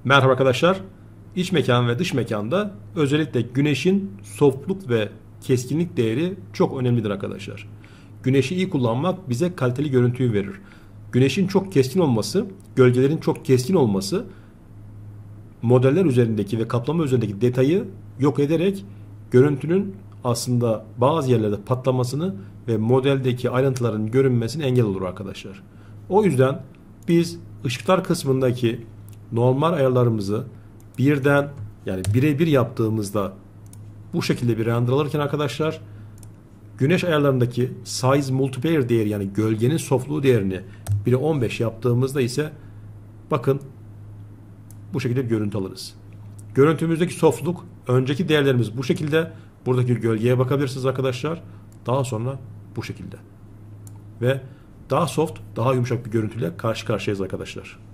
Merhaba arkadaşlar. İç mekan ve dış mekanda özellikle güneşin softluk ve keskinlik değeri çok önemlidir arkadaşlar. Güneşi iyi kullanmak bize kaliteli görüntüyü verir. Güneşin çok keskin olması, gölgelerin çok keskin olması modeller üzerindeki ve kaplama üzerindeki detayı yok ederek görüntünün aslında bazı yerlerde patlamasını ve modeldeki ayrıntıların görünmesini engel olur arkadaşlar. O yüzden biz ışıklar kısmındaki normal ayarlarımızı birden yani birebir yaptığımızda bu şekilde bir render alırken arkadaşlar güneş ayarlarındaki size multiplier değeri yani gölgenin softluğu değerini 1'e 15 yaptığımızda ise bakın bu şekilde bir görüntü alırız. Görüntümüzdeki softluk önceki değerlerimiz bu şekilde. Buradaki gölgeye bakabilirsiniz arkadaşlar. Daha sonra bu şekilde. Ve daha soft, daha yumuşak bir görüntüyle karşı karşıyayız arkadaşlar.